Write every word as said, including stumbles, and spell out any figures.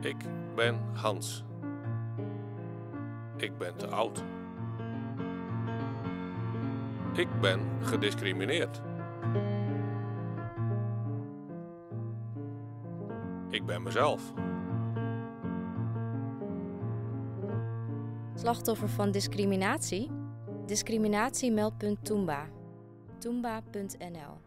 Ik ben Hans. Ik ben te oud. Ik ben gediscrimineerd. Ik ben mezelf. Slachtoffer van discriminatie? Discriminatiemeldpunt Toomba. Toomba punt n l